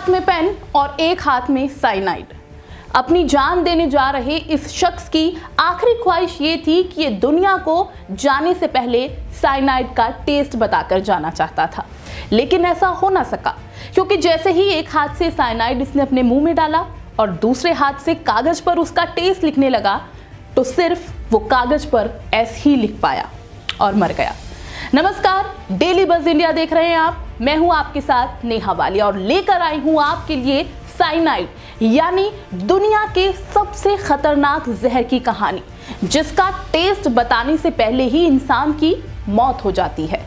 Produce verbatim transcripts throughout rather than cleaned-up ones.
हाथ में पेन और एक हाथ में साइनाइड। अपनी जान देने जा रहे इस शख्स की आखिरी ख्वाहिश ये थी कि ये दुनिया को जाने से पहले साइनाइड का टेस्ट बताकर जाना चाहता था, लेकिन ऐसा हो ना सका, क्योंकि जैसे ही एक हाथ से साइनाइड इसने अपने मुंह में डाला और दूसरे हाथ से कागज पर उसका टेस्ट लिखने लगा, तो सिर्फ वो कागज पर ऐसे ही लिख पाया और मर गया। नमस्कार, डेली बज इंडिया देख रहे हैं आप। मैं हूं आपके साथ नेहा वालिया और लेकर आई हूं आपके लिए साइनाइड यानी दुनिया के सबसे खतरनाक जहर की कहानी, जिसका टेस्ट बताने से पहले ही इंसान की मौत हो जाती है।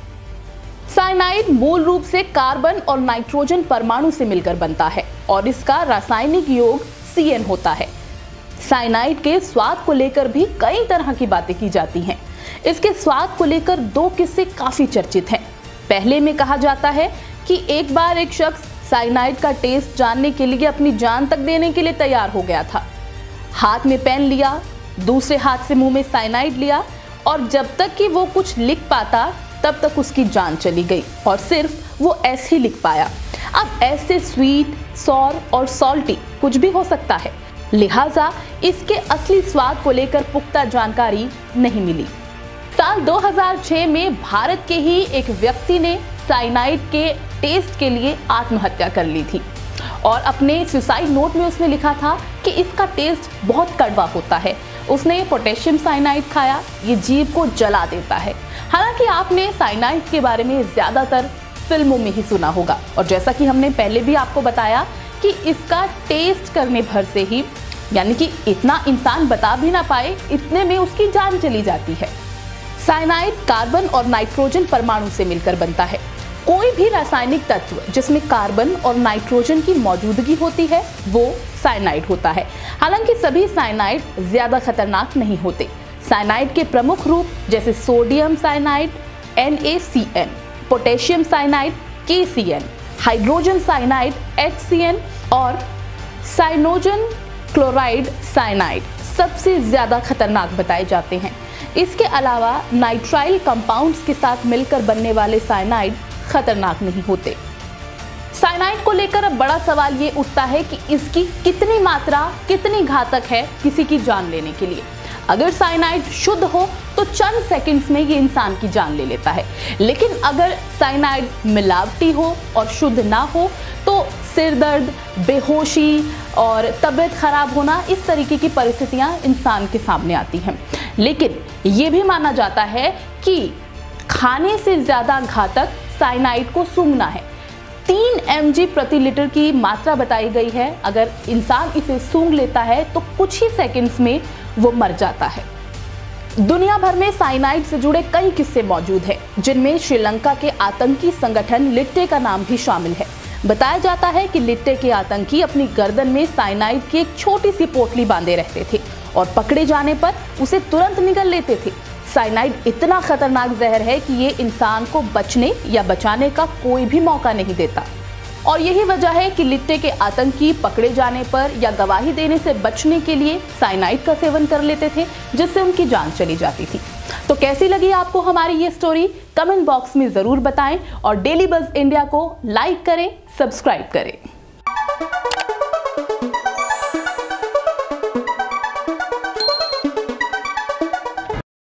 साइनाइड मूल रूप से कार्बन और नाइट्रोजन परमाणु से मिलकर बनता है और इसका रासायनिक योग सी एन होता है। साइनाइड के स्वाद को लेकर भी कई तरह की बातें की जाती हैं। इसके स्वाद को लेकर दो किस्से काफी चर्चित हैं। पहले में कहा जाता है कि एक बार एक शख्स साइनाइड का टेस्ट जानने के लिए अपनी जान तक देने के लिए तैयार हो गया था। हाथ में पेन लिया, दूसरे हाथ से मुंह में साइनाइड लिया और जब तक कि वो कुछ लिख पाता तब तक उसकी जान चली गई और सिर्फ वो ऐसे ही लिख पाया। अब ऐसे स्वीट, सॉर और सॉल्टी कुछ भी हो सकता है, लिहाजा इसके असली स्वाद को लेकर पुख्ता जानकारी नहीं मिली। साल दो हज़ार छह में भारत के ही एक व्यक्ति ने साइनाइड के टेस्ट के लिए आत्महत्या कर ली थी और अपने सुसाइड नोट में उसने लिखा था कि इसका टेस्ट बहुत कड़वा होता है। उसने पोटेशियम साइनाइड खाया, ये जीभ को जला देता है। हालांकि आपने साइनाइड के बारे में ज़्यादातर फिल्मों में ही सुना होगा और जैसा कि हमने पहले भी आपको बताया कि इसका टेस्ट करने भर से ही, यानी कि इतना इंसान बता भी ना पाए, इतने में उसकी जान चली जाती है। साइनाइड कार्बन और नाइट्रोजन परमाणु से मिलकर बनता है। कोई भी रासायनिक तत्व जिसमें कार्बन और नाइट्रोजन की मौजूदगी होती है वो साइनाइड होता है। हालांकि सभी साइनाइड ज्यादा खतरनाक नहीं होते। साइनाइड के प्रमुख रूप जैसे sodium cyanide N A C N, potassium cyanide K C N, hydrogen cyanide H C N और साइनोजन क्लोराइड साइनाइड सबसे ज्यादा खतरनाक बताए जाते हैं। इसके अलावा नाइट्राइल कंपाउंड्स के साथ मिलकर बनने वाले साइनाइड खतरनाक नहीं होते। साइनाइड को लेकर अब बड़ा सवाल ये उठता है कि इसकी कितनी मात्रा कितनी घातक है किसी की जान लेने के लिए। अगर साइनाइड शुद्ध हो तो चंद सेकंड्स में ये इंसान की जान ले लेता है, लेकिन अगर साइनाइड मिलावटी हो और शुद्ध ना हो तो सिर दर्द, बेहोशी और तबीयत खराब होना, इस तरीके की परिस्थितियां इंसान के सामने आती हैं। लेकिन ये भी माना जाता है कि खाने से ज्यादा घातक साइनाइड को सूंघना है। तीन एम जी प्रति लीटर की मात्रा बताई गई है। अगर इंसान इसे सूंघ लेता है तो कुछ ही सेकंड्स में वो मर जाता है। दुनिया भर में साइनाइड से जुड़े कई किस्से मौजूद हैं, जिनमें श्रीलंका के आतंकी संगठन लिट्टे का नाम भी शामिल है। बताया जाता है कि लिट्टे के आतंकी अपनी गर्दन में साइनाइड की एक छोटी सी पोटली बांधे रहते थे और पकड़े जाने पर उसे तुरंत निगल लेते थे। साइनाइड इतना खतरनाक जहर है कि ये इंसान को बचने या बचाने का कोई भी मौका नहीं देता और यही वजह है कि लिट्टे के आतंकी पकड़े जाने पर या गवाही देने से बचने के लिए साइनाइड का सेवन कर लेते थे, जिससे उनकी जान चली जाती थी। तो कैसी लगी आपको हमारी ये स्टोरी? कमेंट बॉक्स में जरूर बताएं और डेली बज इंडिया को लाइक करें, सब्सक्राइब करें।